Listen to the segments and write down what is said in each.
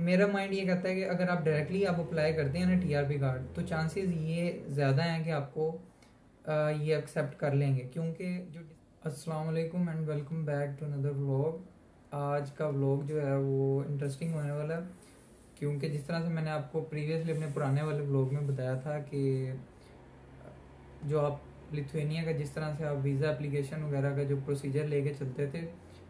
मेरा माइंड ये कहता है कि अगर आप डायरेक्टली आप अप्लाई करते हैं ना टीआरपी कार्ड, तो चांसेस ये ज़्यादा हैं कि आपको ये एक्सेप्ट कर लेंगे, क्योंकि जो अस्सलाम वालेकुम and welcome back to another vlog. आज का व्लॉग जो है वो इंटरेस्टिंग होने वाला है, क्योंकि जिस तरह से मैंने आपको प्रीवियसली अपने पुराने वाले व्लॉग में बताया था कि जो आप लिथुआनिया का जिस तरह से आप वीज़ा एप्लीकेशन वगैरह का जो प्रोसीजर लेके चलते थे,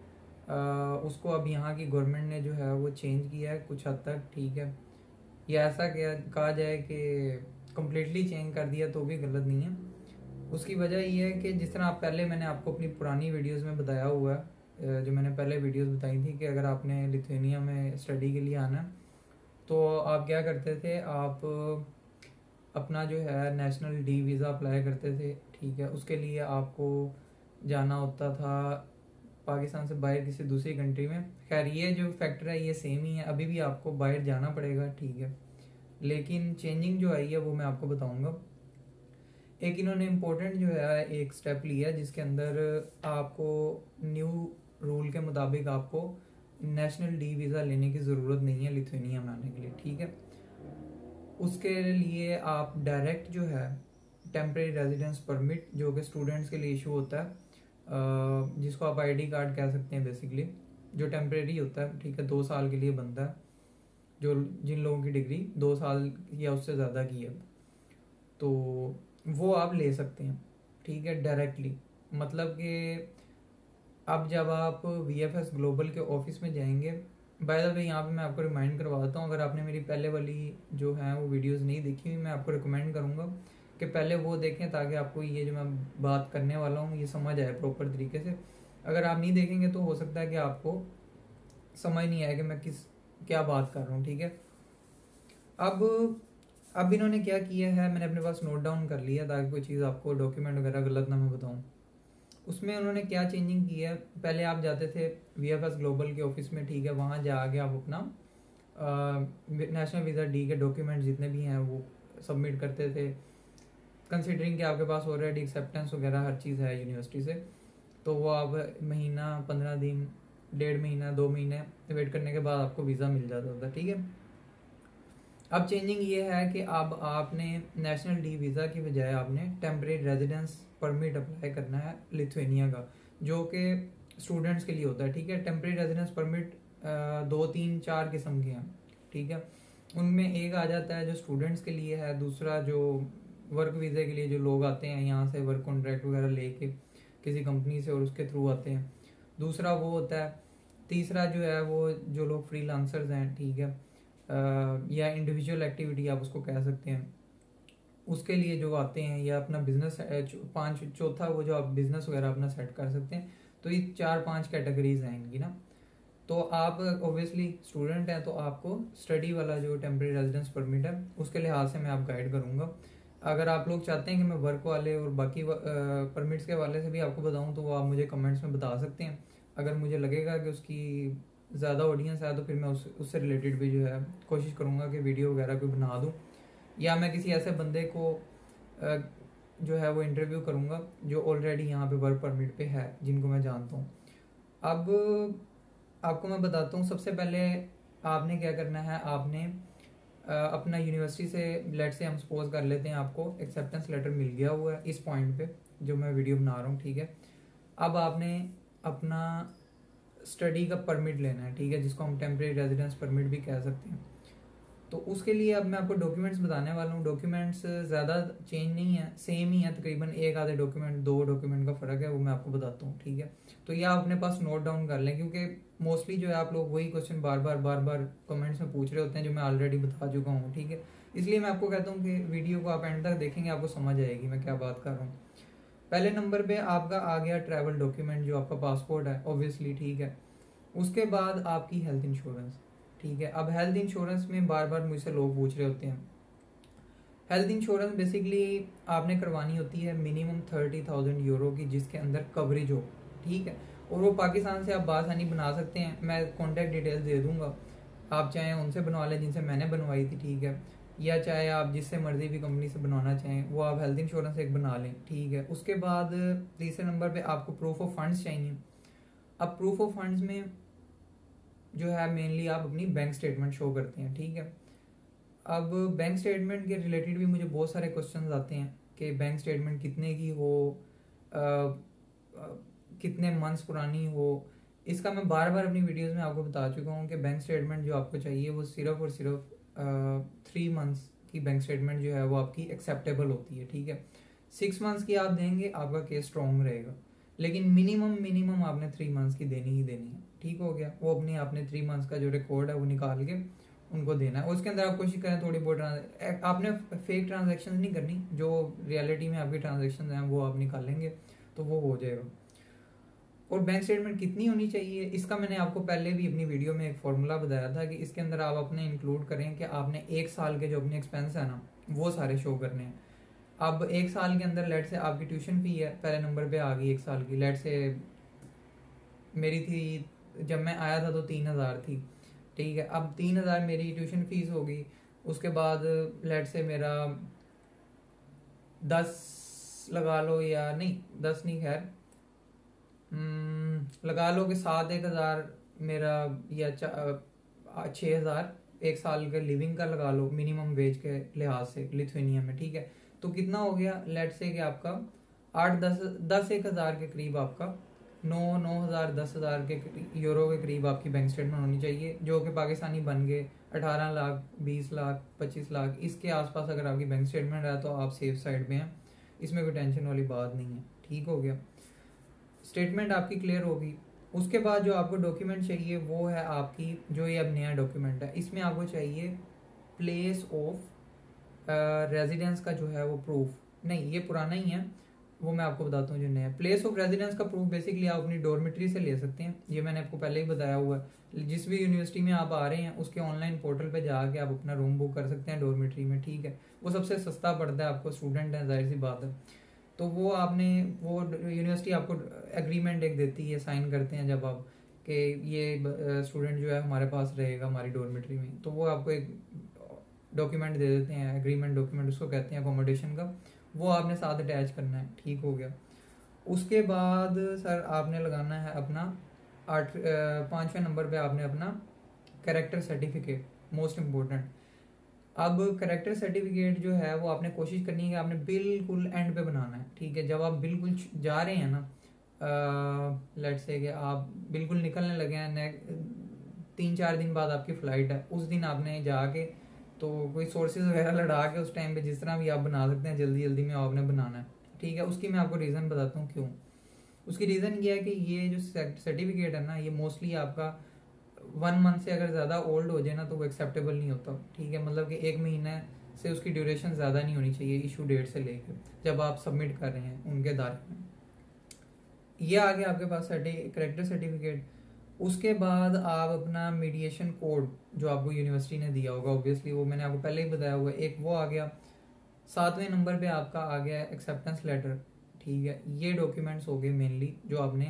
उसको अब यहाँ की गवर्नमेंट ने जो है वो चेंज किया है कुछ हद तक, ठीक है। या ऐसा कहा जाए कि कम्प्लीटली चेंज कर दिया तो भी गलत नहीं है। उसकी वजह ये है कि जिस तरह आप पहले मैंने आपको अपनी पुरानी वीडियोस में बताया हुआ है, जो मैंने पहले वीडियोस बताई थी कि अगर आपने लिथुआनिया में स्टडी के लिए आना तो आप क्या करते थे, आप अपना जो है नेशनल डी वीज़ा अप्लाई करते थे, ठीक है। उसके लिए आपको जाना होता था पाकिस्तान से बाहर किसी दूसरी कंट्री में। खैर ये जो फैक्टर है ये सेम ही है, अभी भी आपको बाहर जाना पड़ेगा, ठीक है। लेकिन चेंजिंग जो आई है वो मैं आपको बताऊंगा। एक इन्होंने इम्पोर्टेंट जो है एक स्टेप लिया जिसके अंदर आपको न्यू रूल के मुताबिक आपको नेशनल डी वीज़ा लेने की ज़रूरत नहीं है लिथुआनिया में आने के लिए, ठीक है। उसके लिए आप डायरेक्ट जो है टेम्परेरी रेजिडेंस परमिट जो कि स्टूडेंट्स के लिए इशू होता है, जिसको आप आईडी कार्ड कह सकते हैं बेसिकली, जो टेम्परेरी होता है, ठीक है, 2 साल के लिए बनता है, जो जिन लोगों की डिग्री 2 साल या उससे ज़्यादा की है, तो वो आप ले सकते हैं, ठीक है, डायरेक्टली। मतलब कि अब जब आप वीएफएस ग्लोबल के ऑफिस में जाएंगे, बाय द वे यहाँ पे मैं आपको रिमाइंड करवाता हूँ, अगर आपने मेरी पहले वाली जो है वो वीडियोस नहीं देखी हुई, मैं आपको रिकमेंड करूँगा कि पहले वो देखें, ताकि आपको ये जो मैं बात करने वाला हूँ ये समझ आए प्रॉपर तरीके से। अगर आप नहीं देखेंगे तो हो सकता है कि आपको समझ नहीं आए कि मैं क्या बात कर रहा हूँ, ठीक है। अब इन्होंने क्या किया है, मैंने अपने पास नोट डाउन कर लिया ताकि कोई चीज़ आपको डॉक्यूमेंट वगैरह गलत ना मैं बताऊँ। उसमें उन्होंने क्या चेंजिंग की है, पहले आप जाते थे वीएफएस ग्लोबल के ऑफिस में, ठीक है, वहाँ जाके आप अपना नेशनल वीज़ा डी के डॉक्यूमेंट जितने भी हैं वो सबमिट करते थे, कंसिडरिंग कि आपके पास ऑलरेडी एक्सेप्टेंस वगैरह हर चीज़ है यूनिवर्सिटी से। तो वो आप महीना 15 दिन 1.5 महीना 2 महीने वेट करने के बाद आपको वीज़ा मिल जाता था, ठीक है। अब चेंजिंग ये है कि अब आपने नेशनल डी वीज़ा की बजाय आपने टेम्परेरी रेजिडेंस परमिट अप्लाई करना है लिथुआनिया का, जो कि स्टूडेंट्स के लिए होता है, ठीक है। टेम्परेरी रेजिडेंस परमिट 2 3 4 किस्म के हैं, ठीक है। उनमें एक आ जाता है जो स्टूडेंट्स के लिए है, दूसरा जो वर्क वीज़े के लिए जो लोग आते हैं यहाँ से वर्क कॉन्ट्रैक्ट वगैरह लेके किसी कंपनी से और उसके थ्रू आते हैं, दूसरा वो होता है। तीसरा जो है वो जो लोग फ्रीलांसर्स हैं, ठीक है, या इंडिविजुअल एक्टिविटी आप उसको कह सकते हैं, उसके लिए जो आते हैं, या अपना बिजनेस। चौथा वो जो आप बिजनेस वगैरह अपना सेट कर सकते हैं। तो ये 4-5 कैटेगरीज हैं इनकी ना। तो आप ऑब्वियसली स्टूडेंट हैं तो आपको स्टडी वाला जो टेम्परेरी रेजिडेंस परमिट है उसके लिहाज से मैं आप गाइड करूँगा। अगर आप लोग चाहते हैं कि मैं वर्क वाले और बाकी परमिट्स के वाले से भी आपको बताऊँ तो वो आप मुझे कमेंट्स में बता सकते हैं। अगर मुझे लगेगा कि उसकी ज़्यादा ऑडियंस है तो फिर मैं उससे रिलेटेड भी जो है कोशिश करूँगा कि वीडियो वगैरह कोई बना दूँ, या मैं किसी ऐसे बंदे को जो है वो इंटरव्यू करूँगा जो ऑलरेडी यहाँ पे वर्क परमिट पे है, जिनको मैं जानता हूँ। अब आपको मैं बताता हूँ, सबसे पहले आपने क्या करना है, आपने अपना यूनिवर्सिटी से, लेट से हम सपोज कर लेते हैं आपको एक्सेप्टेंस लेटर मिल गया हुआ है इस पॉइंट पे जो मैं वीडियो बना रहा हूँ, ठीक है। अब आपने अपना स्टडी का परमिट लेना है, ठीक है, जिसको हम टेम्परेरी रेजिडेंस परमिट भी कह सकते हैं। तो उसके लिए अब मैं आपको डॉक्यूमेंट्स बताने वाला हूँ। डॉक्यूमेंट्स ज़्यादा चेंज नहीं है, सेम ही है, तकरीबन एक आधे डॉक्यूमेंट 2 डॉक्यूमेंट का फ़र्क है, वो मैं आपको बताता हूँ, ठीक है। तो ये आप अपने पास नोट डाउन कर लें, क्योंकि मोस्टली जो है आप लोग वही क्वेश्चन बार बार कमेंट्स में पूछ रहे होते हैं जो मैं ऑलरेडी बता चुका हूँ, ठीक है। इसलिए मैं आपको कहता हूँ कि वीडियो को आप एंड तक देखेंगे, आपको समझ आएगी मैं क्या बात कर रहा हूँ। पहले नंबर पे आपका आ गया ट्रैवल डॉक्यूमेंट, जो आपका पासपोर्ट है ऑब्वियसली, ठीक है। उसके बाद आपकी हेल्थ इंश्योरेंस, ठीक है। अब हेल्थ इंश्योरेंस में बार बार मुझसे लोग पूछ रहे होते हैं। हेल्थ इंश्योरेंस बेसिकली आपने करवानी होती है मिनिमम 30,000 यूरो की, जिसके अंदर कवरेज हो, ठीक है। और वो पाकिस्तान से आप बासानी बना सकते हैं, मैं कॉन्टैक्ट डिटेल्स दे दूंगा, आप चाहें उनसे बनवा लें जिनसे मैंने बनवाई थी, ठीक है, या चाहे आप जिससे मर्जी भी कंपनी से बनवाना चाहें वो आप हेल्थ इंश्योरेंस एक बना लें, ठीक है। उसके बाद तीसरे नंबर पे आपको प्रूफ ऑफ फंड्स चाहिए। अब प्रूफ ऑफ फंड्स में जो है मेनली आप अपनी बैंक स्टेटमेंट शो करते हैं, ठीक है। अब बैंक स्टेटमेंट के रिलेटेड भी मुझे बहुत सारे क्वेश्चंस आते हैं कि बैंक स्टेटमेंट कितने की हो, कितने मंथ्स पुरानी हो। इसका मैं बार बार अपनी वीडियोस में आपको बता चुका हूँ कि बैंक स्टेटमेंट जो आपको चाहिए वो सिर्फ और सिर्फ 3 मंथ्स की बैंक स्टेटमेंट जो है वो आपकी एक्सेप्टेबल होती है, ठीक है। 6 मंथ्स की आप देंगे आपका केस स्ट्रॉन्ग रहेगा, लेकिन मिनिमम आपने 3 मंथ्स की देनी ही देनी है, ठीक हो गया। वो अपने आपने 3 मंथ्स का जो रिकॉर्ड है वो निकाल के उनको देना है। उसके अंदर आप कोशिश करें थोड़ी बहुत आपने फेक ट्रांजेक्शन नहीं करनी, जो रियलिटी में आपकी ट्रांजेक्शन हैं वो आप निकालेंगे तो वो हो जाएगा। और बैंक स्टेटमेंट कितनी होनी चाहिए, इसका मैंने आपको पहले भी अपनी वीडियो में एक फॉर्मूला बताया था कि इसके अंदर आप अपने इंक्लूड करें कि आपने 1 साल के जो अपने एक्सपेंस है ना वो सारे शो करने हैं। अब 1 साल के अंदर लेट से आपकी ट्यूशन फी है, पहले नंबर पे आ गई 1 साल की। लेट से मेरी थी, जब मैं आया था तो 3,000 थी, ठीक है। अब 3,000 मेरी ट्यूशन फीस होगी, उसके बाद लेट से मेरा 10 लगा लो, या नहीं 10 नहीं, खैर लगा लो कि 7-1 हज़ार मेरा, या 6,000 1 साल के लिविंग का लगा लो मिनिमम वेज के लिहाज से लिथुआनिया में, ठीक है। तो कितना हो गया, लेट से कि आपका 8-10-1 हज़ार के करीब आपका 9,000 10,000 के यूरो के करीब आपकी बैंक स्टेटमेंट होनी चाहिए, जो कि पाकिस्तानी बन गए 18 लाख 20 लाख 25 लाख इसके आसपास अगर आपकी बैंक स्टेटमेंट है तो आप सेफ साइड में हैं, इसमें कोई टेंशन वाली बात नहीं है, ठीक हो गया। स्टेटमेंट आपकी क्लियर होगी। उसके बाद जो आपको डॉक्यूमेंट चाहिए वो है आपकी, जो ये अब नया डॉक्यूमेंट है, इसमें आपको चाहिए प्लेस ऑफ रेजिडेंस का जो है वो प्रूफ। नहीं, ये पुराना ही है, वो मैं आपको बताता हूँ जो नया। प्लेस ऑफ रेजिडेंस का प्रूफ बेसिकली आप अपनी डॉर्मेट्री से ले सकते हैं, ये मैंने आपको पहले ही बताया हुआ है। जिस भी यूनिवर्सिटी में आप आ रहे हैं उसके ऑनलाइन पोर्टल पे जाके आप अपना रूम बुक कर सकते हैं डॉर्मेट्री में, ठीक है। वो सबसे सस्ता पड़ता है आपको, स्टूडेंट है जाहिर सी बात है। तो वो आपने, वो यूनिवर्सिटी आपको एग्रीमेंट एक देती है, साइन करते हैं जब आप कि ये स्टूडेंट जो है हमारे पास रहेगा हमारी डॉर्मेट्री में, तो वो आपको एक डॉक्यूमेंट दे देते हैं, एग्रीमेंट डॉक्यूमेंट उसको कहते हैं अकोमोडेशन का, वो आपने साथ अटैच करना है, ठीक हो गया। उसके बाद सर आपने लगाना है अपना 5वें नंबर पे आपने अपना कैरेक्टर सर्टिफिकेट, मोस्ट इम्पोर्टेंट। अब करेक्टर सर्टिफिकेट जो है वो आपने कोशिश करनी है कि आपने बिल्कुल एंड पे बनाना है, ठीक है। जब आप बिल्कुल जा रहे हैं ना, लेट्स से कि आप बिल्कुल निकलने लगे हैं, 3-4 दिन बाद आपकी फ़्लाइट है, उस दिन आपने जाके तो कोई सोर्सेज वगैरह लड़ा के उस टाइम पे जिस तरह भी आप बना सकते हैं जल्दी जल्दी में आपने बनाना है, ठीक है। उसकी मैं आपको रीज़न बताता हूँ क्यों। उसकी रीज़न ये है कि ये जो सर्टिफिकेट है ना, ये मोस्टली आपका 1 मंथ से अगर ज़्यादा ओल्ड हो जाए ना तो वो एक्सेप्टेबल नहीं होता, ठीक है। मतलब कि 1 महीने से उसकी ड्यूरेशन ज़्यादा नहीं होनी चाहिए इशू डेट से लेकर जब आप सबमिट कर रहे हैं उनके दायरे में। ये आ गया आपके पास करेक्टर सर्टिफिकेट। उसके बाद आप अपना मीडिएशन कोड जो आपको यूनिवर्सिटी ने दिया होगा, ऑब्वियसली वो मैंने आपको पहले ही बताया हुआ है, एक वो आ गया। 7वें नंबर पे आपका आ गया एक्सेप्टेंस लेटर, ठीक है। ये डॉक्यूमेंट्स हो गए मेनली जो आपने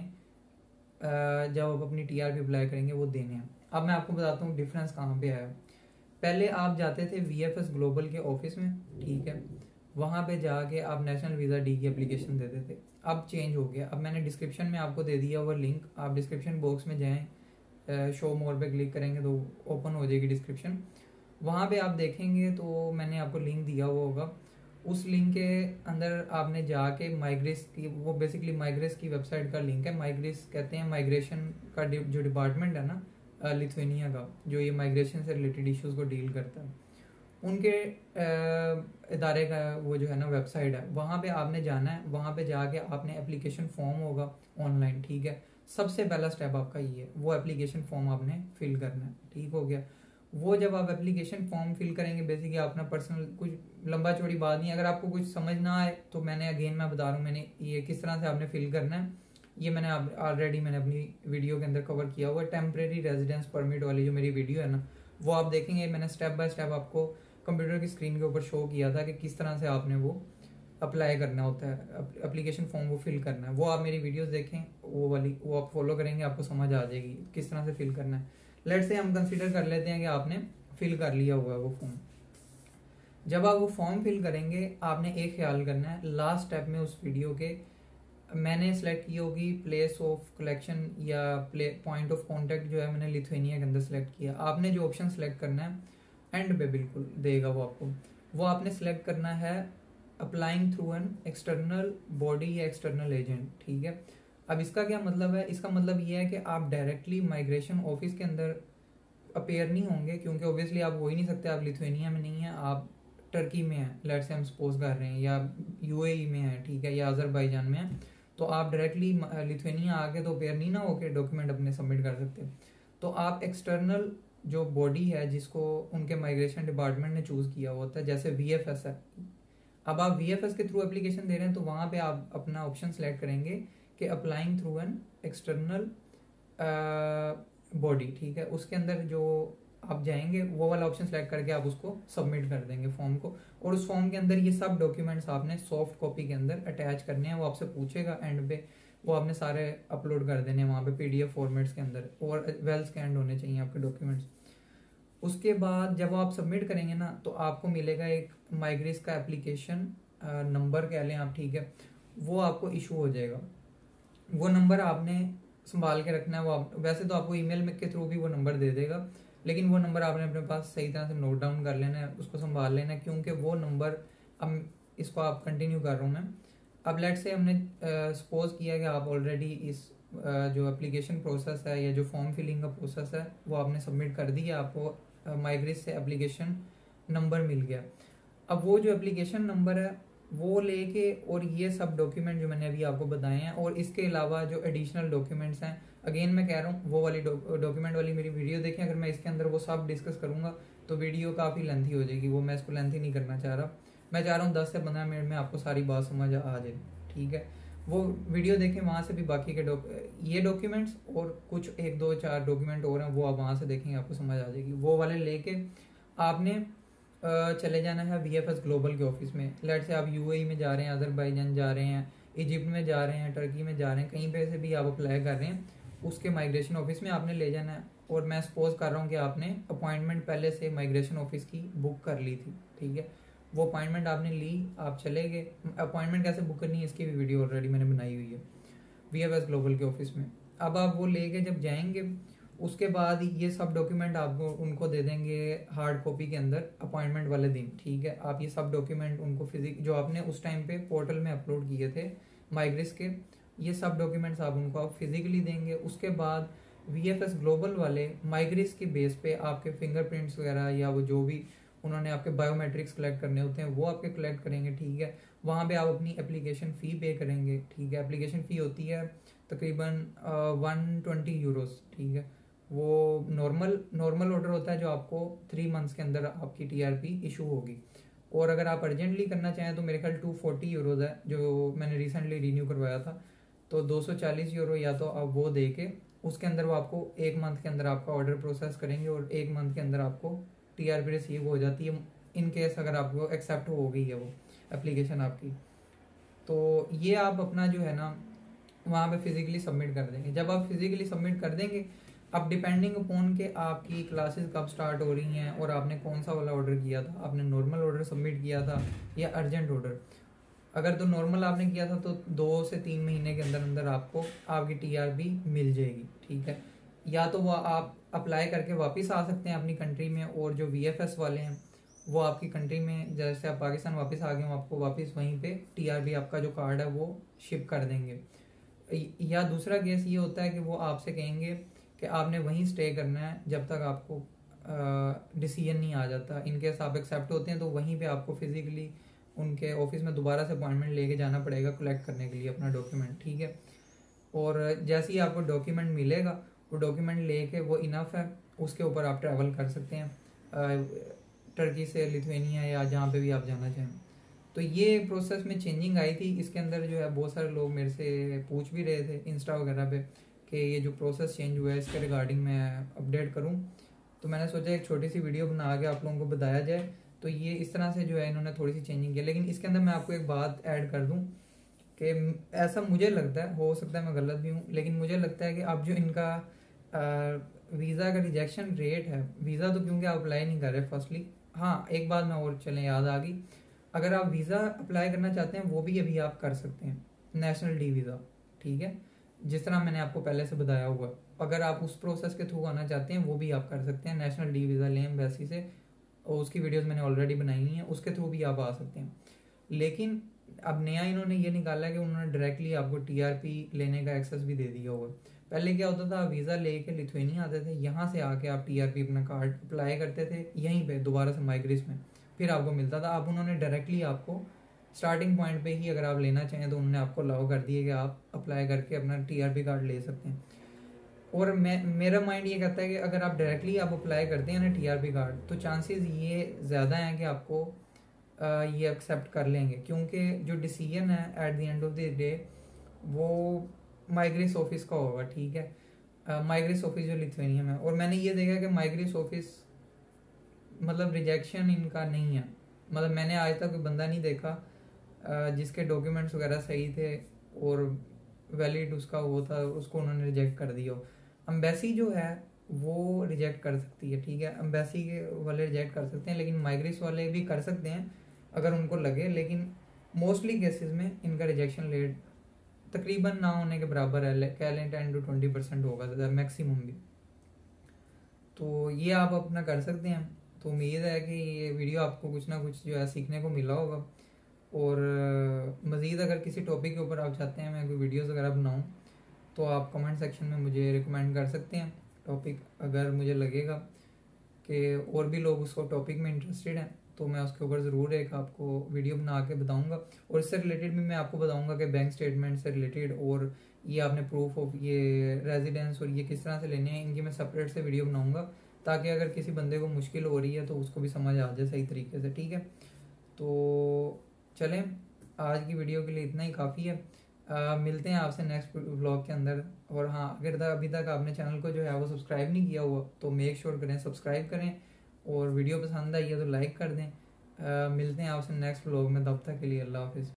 जब आप अपनी टीआरपी अप्लाई करेंगे वो देने हैं। अब मैं आपको बताता हूँ डिफरेंस कहाँ पे आया। पहले आप जाते थे वीएफएस ग्लोबल के ऑफिस में, ठीक है, वहाँ पे जाके आप नेशनल वीज़ा डी की एप्लीकेशन देते थे। अब चेंज हो गया, अब मैंने डिस्क्रिप्शन में आपको दे दिया हुआ लिंक, आप डिस्क्रिप्शन बॉक्स में जाएँ, शो मोर पे क्लिक करेंगे तो ओपन हो जाएगी डिस्क्रिप्शन। वहाँ पे आप देखेंगे तो मैंने आपको लिंक दिया हुआ होगा, उस लिंक के अंदर आपने जाके माइग्रेस की, वो बेसिकली माइग्रेस की वेबसाइट का लिंक है। माइग्रेस कहते हैं माइग्रेशन का जो डिपार्टमेंट है ना लिथुआनिया का, जो ये माइग्रेशन से रिलेटेड इश्यूज को डील करता है, उनके इदारे का वो जो है ना वेबसाइट है, वहाँ पे आपने जाना है। वहाँ पे जाके आपने एप्लीकेशन फॉर्म होगा ऑनलाइन, ठीक है। सबसे पहला स्टेप आपका ये है, वो एप्लीकेशन फॉर्म आपने फिल करना है, ठीक हो गया। वो जब आप एप्लीकेशन फॉर्म फिल करेंगे, बेसिकली अपना पर्सनल, कुछ लंबा चौड़ी बात नहीं, अगर आपको कुछ समझ ना आए तो मैंने अगेन मैं बता रहा हूँ मैंने ये किस तरह से आपने फिल करना है, ये मैंने ऑलरेडी मैंने अपनी वीडियो के अंदर कवर किया हुआ है। टेम्परेरी रेजिडेंस परमिट वाली जो मेरी वीडियो है ना, वो आप देखेंगे, मैंने स्टेप बाय स्टेप आपको कंप्यूटर की स्क्रीन के ऊपर शो किया था कि किस तरह से आपने वो अप्लाई करना होता है, एप्लीकेशन फॉर्म वो फिल करना है। वो आप मेरी वीडियोस देखें, वो वाली वो आप फॉलो करेंगे, आपको समझ आ जाएगी किस तरह से फिल करना है। लेट्स से हम कंसीडर कर लेते हैं कि आपने फिल कर लिया हुआ है वो फॉर्म। जब आप वो फॉर्म फिल करेंगे, आपने एक ख्याल करना है, लास्ट स्टेप में उस वीडियो के मैंने सेलेक्ट की होगी प्लेस ऑफ कलेक्शन या पॉइंट ऑफ कांटेक्ट जो है मैंने लिथुएनिया के अंदर सेलेक्ट किया। आपने जो ऑप्शन सेलेक्ट करना है एंड पे बिल्कुल देगा वो आपको, वो आपने सेलेक्ट करना है applying through an external body या एक्सटर्नल एजेंट। ठीक है, अब इसका क्या मतलब है? इसका मतलब ये है कि आप डायरेक्टली माइग्रेशन ऑफिस के अंदर अपेयर नहीं होंगे, क्योंकि ऑब्वियसली आप हो ही नहीं सकते, आप लिथुएनिया में नहीं है, आप टर्की में है, लेट से हम सपोज कर रहे हैं, या यूएई में है, ठीक है, या अजरबैजान में है, तो आप डायरेक्टली लिथुएनिया आके तो अपेयर नहीं ना होके डॉक्यूमेंट अपने सबमिट कर सकते। तो आप एक्सटर्नल जो बॉडी है जिसको उनके माइग्रेशन डिपार्टमेंट ने चूज किया होता है, जैसे वीएफएस है, अब आप वीएफएस के थ्रू एप्लीकेशन दे रहे हैं तो वहां पे आप अपना ऑप्शन सेलेक्ट करेंगे कि applying through an external body. ठीक है, उसके अंदर जो आप जाएंगे वो वाला ऑप्शन सेलेक्ट करके आप उसको सबमिट कर देंगे फॉर्म को, और उस फॉर्म के अंदर ये सब डॉक्यूमेंट्स आपने सॉफ्ट कॉपी के अंदर अटैच करने हैं। वो आपसे पूछेगा एंड पे, वो आपने सारे अपलोड कर देने हैं वहाँ पे पीडीएफ फॉर्मेट्स के अंदर, और वेल स्कैंड होने चाहिए आपके डॉक्यूमेंट्स। उसके बाद जब आप सबमिट करेंगे ना तो आपको मिलेगा एक माइग्रेस का एप्लीकेशन नंबर कह लें आप, ठीक है, वो आपको इशू हो जाएगा। वो नंबर आपने संभाल के रखना है। वो वैसे तो आपको ईमेल में के थ्रू भी वो नंबर दे देगा, लेकिन वो नंबर आपने अपने पास सही तरह से नोट डाउन कर लेना है, उसको संभाल लेना है, क्योंकि वो नंबर, अब इसको आप कंटिन्यू कर रहा हूँ मैं। अब लेट से हमने सपोज किया कि आप ऑलरेडी इस जो एप्लीकेशन प्रोसेस है या जो फॉर्म फिलिंग का प्रोसेस है वो आपने सबमिट कर दिया, आपको माइग्रेस से एप्लीकेशन नंबर मिल गया। अब वो जो एप्लीकेशन नंबर है वो लेके, और ये सब डॉक्यूमेंट जो मैंने अभी आपको बताए हैं, और इसके अलावा जो एडिशनल डॉक्यूमेंट्स हैं, अगेन मैं कह रहा हूँ वो वाली डॉक्यूमेंट वाली मेरी वीडियो देखें। अगर मैं इसके अंदर वो सब डिस्कस करूंगा तो वीडियो काफ़ी लेंथी हो जाएगी, वो मैं इसको लेंथी नहीं करना चाह रहा। मैं चाह रहा हूँ 10 से 15 मिनट में आपको सारी बात समझ आ जाए। ठीक है, वो वीडियो देखें, वहाँ से भी बाकी के ये डॉक्यूमेंट्स और कुछ 1 2 4 डॉक्यूमेंट और हैं वो आप वहाँ से देखेंगे, आपको समझ आ जाएगी। वो वाले लेके आपने चले जाना है वीएफएस ग्लोबल के ऑफिस में। लेट से आप यूएई में जा रहे हैं, अजरबैजान जा रहे हैं, इजिप्ट में जा रहे हैं, टर्की में जा रहे हैं, कहीं पे से भी आप अप्लाई कर रहे हैं, उसके माइग्रेशन ऑफिस में आपने ले जाना है। और मैं सपोज कर रहा हूँ कि आपने अपॉइंटमेंट पहले से माइग्रेशन ऑफिस की बुक कर ली थी, ठीक है, वो अपॉइंटमेंट आपने ली, आप चले गए। अपॉइंटमेंट कैसे बुक करनी है इसकी भी वीडियो ऑलरेडी मैंने बनाई हुई है वीएफएस ग्लोबल के ऑफिस में। अब आप वो लेके जब जाएंगे उसके बाद ये सब डॉक्यूमेंट आपको उनको दे देंगे हार्ड कॉपी के अंदर अपॉइंटमेंट वाले दिन। ठीक है, आप ये सब डॉक्यूमेंट उनको जो आपने उस टाइम पे पोर्टल में अपलोड किए थे माइग्रेस के, ये सब डॉक्यूमेंट्स आप उनको आप फिजिकली देंगे। उसके बाद वीएफएस ग्लोबल वाले माइग्रेस के बेस पे आपके फिंगरप्रिंट्स वगैरह या वो जो भी उन्होंने आपके बायोमेट्रिक्स कलेक्ट करने होते हैं वो आपके कलेक्ट करेंगे। ठीक है, वहाँ पे आप अपनी एप्लीकेशन फ़ी पे करेंगे। ठीक है, एप्लीकेशन फ़ी होती है तकरीबन 120 यूरोस। ठीक है, वो नॉर्मल ऑर्डर होता है जो आपको 3 मंथ्स के अंदर आपकी टीआरपी इशू होगी। और अगर आप अर्जेंटली करना चाहें तो मेरे ख्याल 240 यूरोज है, जो मैंने रिसेंटली रिन्यू करवाया था, तो 240 यूरो या तो आप वो दे के उसके अंदर वो आपको 1 मंथ के अंदर आपका ऑर्डर प्रोसेस करेंगे, और 1 मंथ के अंदर आपको टीआरपी रिसीव हो जाती है, इन केस अगर आपको एक्सेप्ट हो गई है वो एप्लीकेशन आपकी। तो ये आप अपना जो है ना वहाँ पे फिजिकली सबमिट कर देंगे। जब आप फिजिकली सबमिट कर देंगे, अब डिपेंडिंग अपॉन के आपकी क्लासेस कब स्टार्ट हो रही हैं और आपने कौन सा वाला ऑर्डर किया था, आपने नॉर्मल ऑर्डर सबमिट किया था या अर्जेंट ऑर्डर। अगर तो नॉर्मल आपने किया था तो 2 से 3 महीने के अंदर अंदर आपको आपकी टीआरपी मिल जाएगी। ठीक है, या तो वो आप अप्लाई करके वापस आ सकते हैं अपनी कंट्री में, और जो वीएफएस वाले हैं वो आपकी कंट्री में, जैसे आप पाकिस्तान वापस आ गए हो, आपको वापस वहीं पे टीआरपी आपका जो कार्ड है वो शिप कर देंगे। या दूसरा केस ये होता है कि वो आपसे कहेंगे कि आपने वहीं स्टे करना है जब तक आपको डिसीजन नहीं आ जाता। इनकेस आप एक्सेप्ट होते हैं तो वहीं पे आपको फिजिकली उनके ऑफिस में दोबारा से अपॉइंटमेंट लेके जाना पड़ेगा कलेक्ट करने के लिए अपना डॉक्यूमेंट। ठीक है, और जैसे ही आपको डॉक्यूमेंट मिलेगा वो डॉक्यूमेंट लेके वो इनफ है, उसके ऊपर आप ट्रैवल कर सकते हैं टर्की से लिथुएनिया या जहाँ पे भी आप जाना चाहें। तो ये प्रोसेस में चेंजिंग आई थी। इसके अंदर जो है बहुत सारे लोग मेरे से पूछ भी रहे थे इंस्टा वगैरह पे कि ये जो प्रोसेस चेंज हुआ है इसके रिगार्डिंग मैं अपडेट करूं, तो मैंने सोचा एक छोटी सी वीडियो बना के आप लोगों को बताया जाए। तो ये इस तरह से जो है इन्होंने थोड़ी सी चेंजिंग की, लेकिन इसके अंदर मैं आपको एक बात ऐड कर दूं कि ऐसा मुझे लगता है, हो सकता है मैं गलत भी हूँ, लेकिन मुझे लगता है कि अब जो इनका वीज़ा का रिजेक्शन रेट है, वीज़ा तो क्योंकि आप अप्लाई नहीं कर रहे फर्स्टली, हाँ एक बात मैं और चलें याद आ गई, अगर आप वीज़ा अप्लाई करना चाहते हैं वो भी अभी आप कर सकते हैं। नेशनल डी वीज़ा, ठीक है, जिस तरह मैंने आपको पहले से बताया हुआ। अगर आप उस प्रोसेस के थ्रू आना चाहते हैं वो भी आप कर सकते हैं, नेशनल डी वीज़ा लें एम्बेसी से, और उसकी वीडियोस मैंने ऑलरेडी बनाई हुई हैं, उसके थ्रू भी आप आ सकते हैं। लेकिन अब नया इन्होंने ये निकाला कि उन्होंने डायरेक्टली आपको टीआरपी लेने का एक्सेस भी दे दिया होगा। पहले क्या होता था, वीज़ा लेके लिथुआनिया आते थे, यहाँ से आके आप टीआरपी अपना कार्ड अप्लाई करते थे यहीं पे दोबारा से माइग्रेस में, फिर आपको मिलता था। अब उन्होंने डायरेक्टली आपको स्टार्टिंग पॉइंट पे ही अगर आप लेना चाहें तो उन्होंने आपको अलाउ कर दिया कि आप अप्लाई करके अपना टीआरपी कार्ड ले सकते हैं। और मेरा माइंड ये कहता है कि अगर आप डायरेक्टली आप अप्लाई करते हैं ना टीआरपी कार्ड, तो चांसेस ये ज़्यादा हैं कि आपको ये एक्सेप्ट कर लेंगे, क्योंकि जो डिसीजन है at the end of the day वो माइग्रेस ऑफिस का होगा, ठीक है, माइग्रेस ऑफिस जो लिथुआनिया में। और मैंने ये देखा कि माइग्रेस ऑफिस मतलब रिजेक्शन इनका नहीं है, मतलब मैंने आज तक कोई बंदा नहीं देखा जिसके डॉक्यूमेंट्स वगैरह सही थे और वैलिड उसका वो था, उसको उन्होंने रिजेक्ट कर दिया हो। एम्बेसी जो है वो रिजेक्ट कर सकती है, ठीक है, एम्बेसी के वाले रिजेक्ट कर सकते हैं, लेकिन माइग्रेस वाले भी कर सकते हैं अगर उनको लगे। लेकिन मोस्टली केसेस में इनका रिजेक्शन रेट तकरीबन ना होने के बराबर है, कह लें 10 to 20% होगा मैक्सिमम भी। तो ये आप अपना कर सकते हैं। तो उम्मीद है कि ये वीडियो आपको कुछ ना कुछ जो है सीखने को मिला होगा। और मज़ीद अगर किसी टॉपिक के ऊपर आप चाहते हैं मैं कोई वीडियोस वगैरह बनाऊं तो आप कमेंट सेक्शन में मुझे रिकमेंड कर सकते हैं टॉपिक। अगर मुझे लगेगा कि और भी लोग उसको टॉपिक में इंटरेस्टेड हैं तो मैं उसके ऊपर ज़रूर एक आपको वीडियो बना के बताऊंगा। और इससे रिलेटेड भी मैं आपको बताऊंगा कि बैंक स्टेटमेंट से रिलेटेड और ये आपने प्रूफ ऑफ ये रेजिडेंस और ये किस तरह से लेने हैं, इनकी मैं सेपरेट से वीडियो बनाऊंगा, ताकि अगर किसी बंदे को मुश्किल हो रही है तो उसको भी समझ आ जाए सही तरीके से, ठीक है। तो चलें, आज की वीडियो के लिए इतना ही काफ़ी है। मिलते हैं आपसे नेक्स्ट व्लॉग के अंदर। और हाँ, अगर अभी तक आपने चैनल को जो है वो सब्सक्राइब नहीं किया हुआ तो मेक श्योर करें सब्सक्राइब करें, और वीडियो पसंद आई है तो लाइक कर दें। मिलते हैं आपसे नेक्स्ट व्लॉग में, तब तक के लिए अल्लाह हाफिज़।